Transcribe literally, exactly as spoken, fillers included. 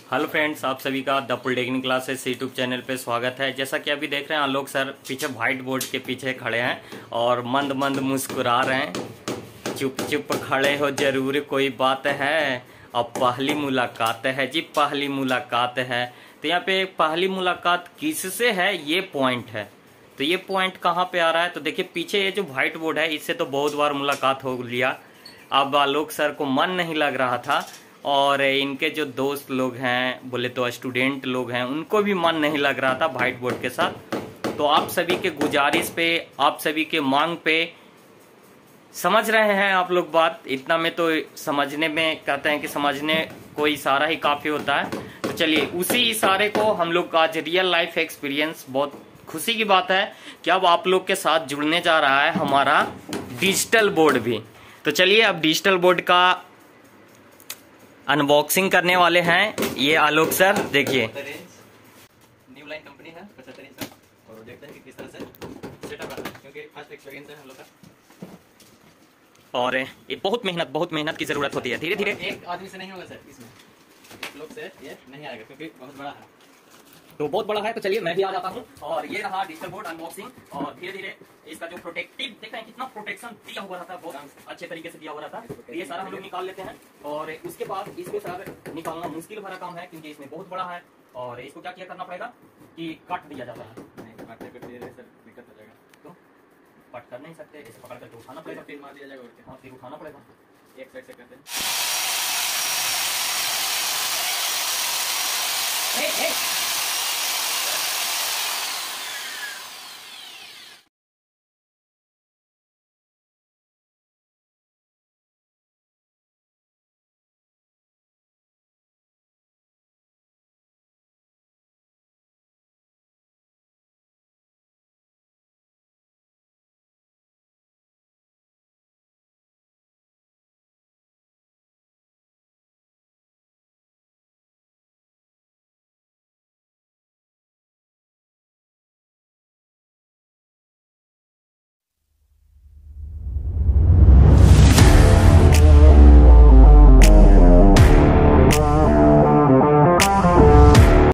Hello friends, आप सभी का the polytechnic classes YouTube channel पे स्वागत है। जैसा कि अभी देख रहे हैं आलोक सर पीछे व्हाइट बोर्ड के पीछे खड़े हैं और मंद मंद मुस्कुरा रहे हैं। चुप चुप खड़े हो, जरूर कोई बात है, अब पहली मुलाकात है जी, पहली मुलाकात है। तो यहाँ पे पहली मुलाकात किससे है, ये पॉइंट है। तो ये पॉइंट कहाँ पे आ रहा है, तो देखिए पीछे ये जो व्हाइट बोर्ड है इससे तो बहुत बार मुलाकात हो लिया। अब आलोक सर को मन नहीं लग रहा था और इनके जो दोस्त लोग हैं, बोले तो स्टूडेंट लोग हैं, उनको भी मन नहीं लग रहा था व्हाइट बोर्ड के साथ। तो आप सभी के गुजारिश पे, आप सभी के मांग पे समझ रहे हैं आप लोग बात। इतना में तो समझने में कहते हैं कि समझने को इशारा ही काफी होता है। तो चलिए उसी इशारे को हम लोग का आज रियल लाइफ एक्सपीरियंस, बहुत खुशी की बात है कि अब आप लोग के साथ जुड़ने जा रहा है हमारा डिजिटल बोर्ड भी। तो चलिए अब डिजिटल बोर्ड का अनबॉक्सिंग करने वाले हैं ये आलोक सर। देखिए न्यू लाइन कंपनी है पचहत्तर इंच का, और देखते हैं कि किस तरह से सेटअप रहा है, क्योंकि फर्स्ट एक्सपीरियंस है हम लोग का। और ये बहुत मेहनत बहुत मेहनत की जरूरत होती है। धीरे धीरे एक आदमी से नहीं होगा सर, इसमें एक लोग से ये नहीं आएगा क्योंकि बहुत बड़ा है। तो बहुत बड़ा है। तो चलिए मैं भी आ जाता हूँ और ये रहा डिजिटल बोर्ड अनबॉक्सिंग। और धीरे धीरे इसका जो प्रोटेक्टिव देख रहे हैं कितना प्रोटेक्शन दिया हुआ रहता है, बहुत अच्छे तरीके से दिया हुआ रहता है। तो ये सारा हम लोग निकाल लेते हैं और उसके बाद इसको सर निकालना मुश्किल भरा काम है क्योंकि इसमें बहुत बड़ा है। और इसको क्या क्या करना पड़ेगा कि काट दिया जाता है। नहीं काटने पे धीरे सर दिक्कत हो जाएगा, तो कट कर नहीं सकते, इसे पकड़ करके उठाना पड़ेगा, फिर मार दिया जाएगा और क्या। हाँ फिर उठाना पड़ेगा। एक साइड से करते हैं। ए, ए,